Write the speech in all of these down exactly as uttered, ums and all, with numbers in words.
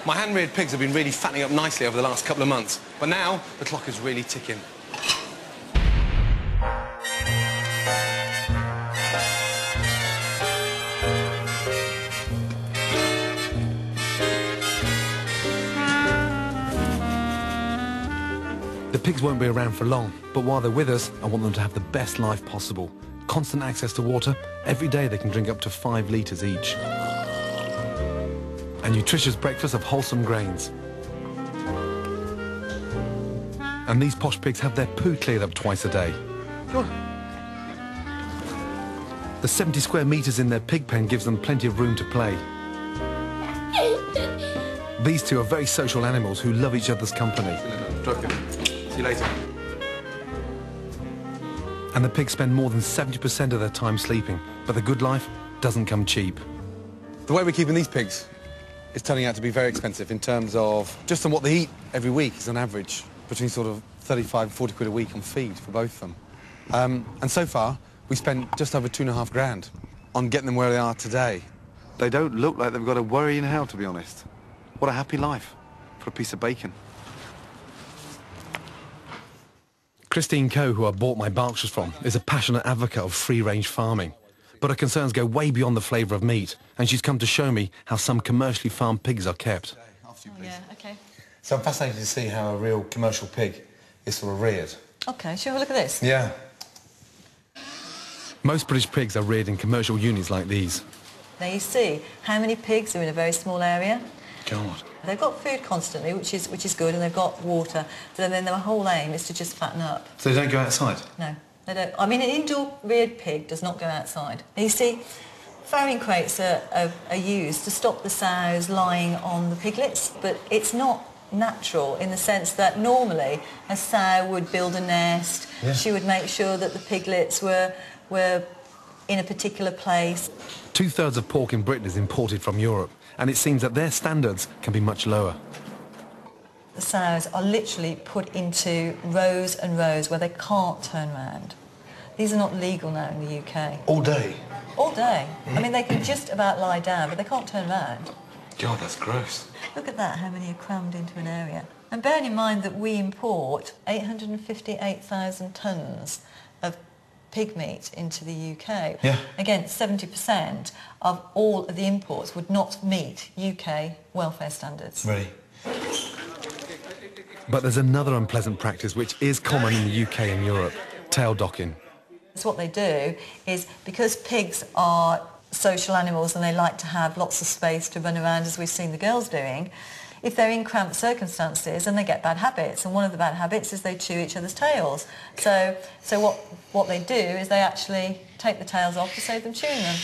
My hand-reared pigs have been really fattening up nicely over the last couple of months, but now the clock is really ticking. The pigs won't be around for long, but while they're with us, I want them to have the best life possible. Constant access to water. Every day they can drink up to five litres each. A nutritious breakfast of wholesome grains. And these posh pigs have their poo cleared up twice a day. Sure. The seventy square metres in their pig pen gives them plenty of room to play. These two are very social animals who love each other's company. See you later. And the pigs spend more than seventy percent of their time sleeping, but the good life doesn't come cheap. The way we're keeping these pigs is turning out to be very expensive in terms of just on what they eat every week is on average between sort of thirty-five and forty quid a week on feed for both of them. Um, and so far, we spent just over two and a half grand on getting them where they are today. They don't look like they've got a worry in hell, to be honest. What a happy life for a piece of bacon. Christine Coe, who I bought my Berkshires from, is a passionate advocate of free-range farming. But her concerns go way beyond the flavour of meat, and she's come to show me how some commercially farmed pigs are kept. Oh, yeah, OK. So I'm fascinated to see how a real commercial pig is sort of reared. OK, shall we look at this? Yeah. Most British pigs are reared in commercial units like these. Now you see how many pigs are in a very small area. God. They've got food constantly, which is which is good, and they've got water. But then their whole aim is to just fatten up. So they don't go outside? No, they don't. I mean, an indoor reared pig does not go outside. Now, you see, farrowing crates are, are, are used to stop the sows lying on the piglets, but it's not natural in the sense that normally a sow would build a nest. Yeah. She would make sure that the piglets were were in a particular place. Two-thirds of pork in Britain is imported from Europe, and it seems that their standards can be much lower. The sows are literally put into rows and rows where they can't turn round. These are not legal now in the U K. All day? All day. I mean, they can just about lie down, but they can't turn round. God, that's gross. Look at that, how many are crammed into an area. And bearing in mind that we import eight hundred fifty-eight thousand tonnes of pig meat into the U K. Yeah. Again, seventy percent of all of the imports would not meet U K welfare standards. Really? But there's another unpleasant practice which is common in the U K and Europe, tail docking. So what they do is, because pigs are social animals and they like to have lots of space to run around, as we've seen the girls doing, if they're in cramped circumstances, then they get bad habits, and one of the bad habits is they chew each other's tails. So, so what, what they do is they actually take the tails off to save them chewing them.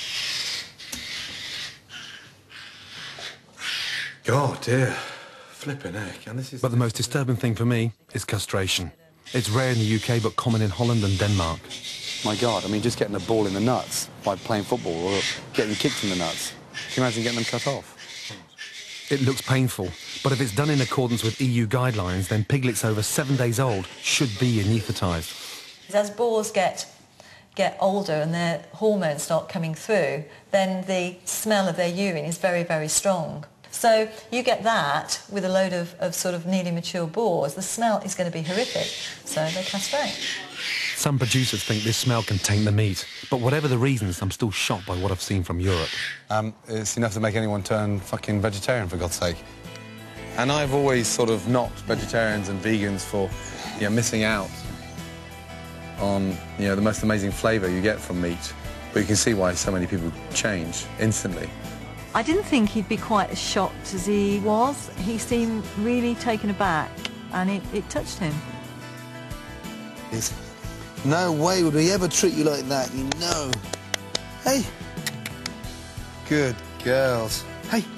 God, dear. Flipping heck. And this is... But the most disturbing thing for me is castration. It's rare in the U K, but common in Holland and Denmark. My God, I mean, just getting a ball in the nuts by playing football or getting kicked in the nuts. Can you imagine getting them cut off? It looks painful, but if it's done in accordance with E U guidelines, then piglets over seven days old should be anaesthetised. As boars get, get older and their hormones start coming through, then the smell of their urine is very, very strong. So you get that with a load of, of sort of nearly mature boars, the smell is going to be horrific, so they castrate. Some producers think this smell can taint the meat, but whatever the reasons, I'm still shocked by what I've seen from Europe. Um, it's enough to make anyone turn fucking vegetarian, for God's sake. And I've always sort of knocked vegetarians and vegans for, you know, missing out on, you know, the most amazing flavour you get from meat. But you can see why so many people change instantly. I didn't think he'd be quite as shocked as he was. He seemed really taken aback, and it, it touched him. It's, no way would we ever treat you like that, you know. Hey. Good girls. Hey.